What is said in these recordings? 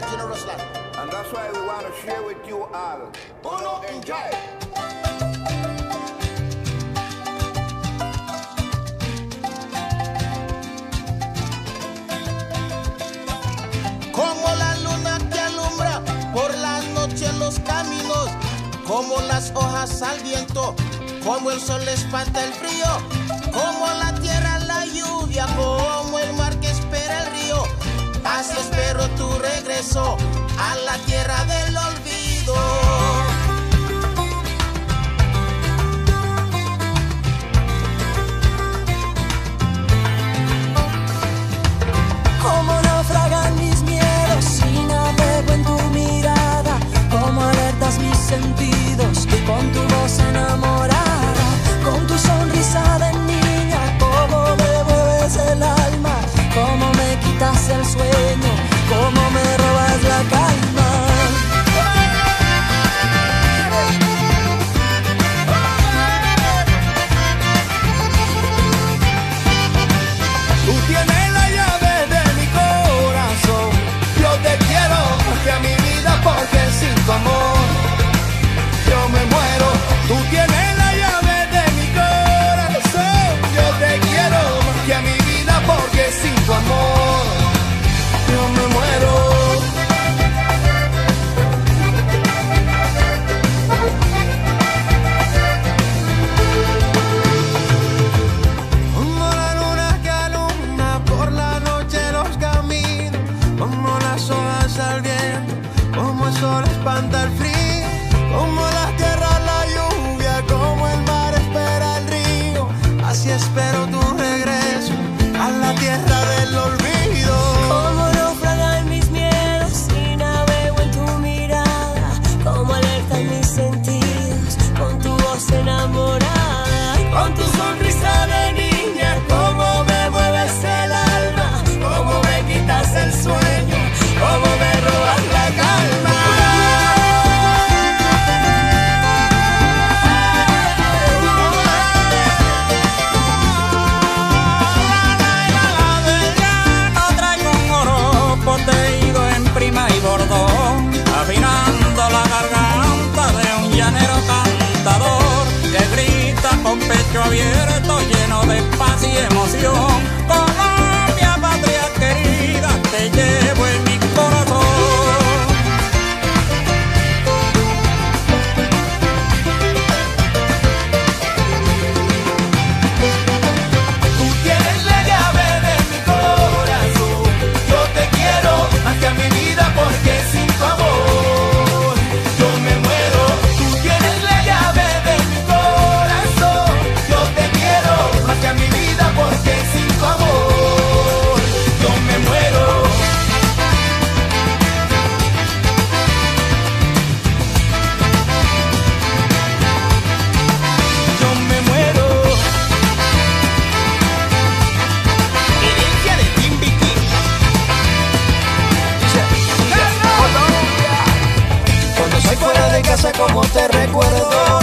Latino Ruslan. And that's why we want to share with you all. Uno, enjoy. Como la luna que alumbra por la noche en los caminos, como las hojas al viento, como el sol espanta el frío, como la tierra la lluvia, como el mar que espera el río. Así espero tu regreso a la tierra del olvido. Como naufragan mis miedos y navego en tu mirada, como alertas mis sentidos con tu voz enamorada, con tu sonrisa de niña, como me mueves el alma, como me quitas el sueño, como me robas la calma. Tú tienes la llave de mi corazón. Yo te quiero más que a mi vida, porque sin tu amor yo me muero. Tú tienes la llave de mi corazón. Yo te quiero más que a mi vida, porque sin tu amor yo me muero. Como la luna que alumbra por la noche los caminos, como las hojas al viento, como el sol espanta el frío, como la tierra la lluvia, como el mar espera el río. Así espero tu regreso a la tierra del olvido. Como naufragan mis miedos y navego en tu mirada, como alertan mis sentidos con tu voz enamorada, con tu sonrisa de niña, como me mueves el alma, como me quitas el sueño, como me robas la calma. No traigo un oro poteído en prima y bordón, afinando la garganta de un llanero cantador que grita con pecho abierto, lleno de paz y emoción. Colombia, patria querida, te llevo en mi corazón. Tú tienes la llave de mi corazón. Yo te quiero más que a mi vida, porque sin tu amor yo me muero. Tú tienes la llave de mi corazón. Yo te quiero más que a mi vida, porque sin tu amor yo me muero. Yo me muero. Herencia de Timbiquí. Cuando estoy fuera de casa, como te recuerdo.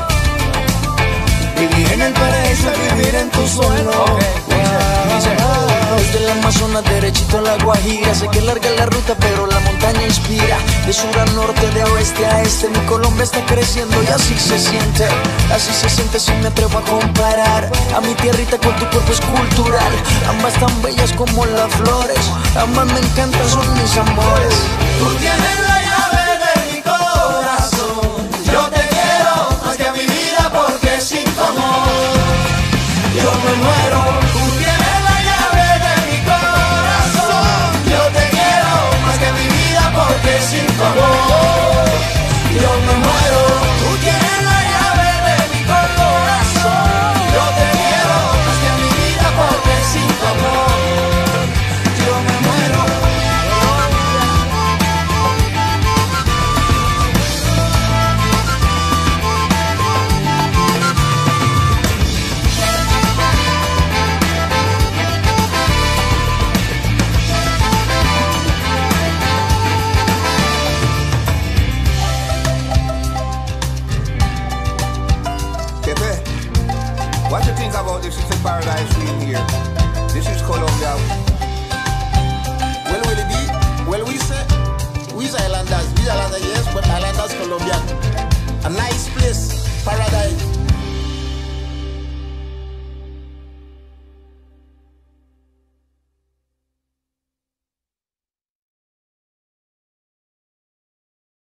Vivir en el paraíso, vivir en tu suelo. Desde el Amazonas derechito a la Guajira. Sé que es larga la ruta, pero la montaña inspira. De sur a norte, de oeste a este, mi Colombia está creciendo y así se siente. Así se siente si me atrevo a comparar a mi tierrita con tu cuerpo escultural. Ambas tan bellas como las flores, ambas me encantan, son mis amores. Tú tienes la llave de mi corazón. Yo te quiero más que a mi vida, porque sin tu amor yo me muero. Tú tienes la llave de mi corazón. Yo te quiero más que a mi vida, porque sin tu amor yo me muero. Tú tienes la llave de mi corazón. Yo te quiero más que a mi vida, porque sin tu amor yo me muero. What you think about this? It's a paradise we in here. This is Colombia.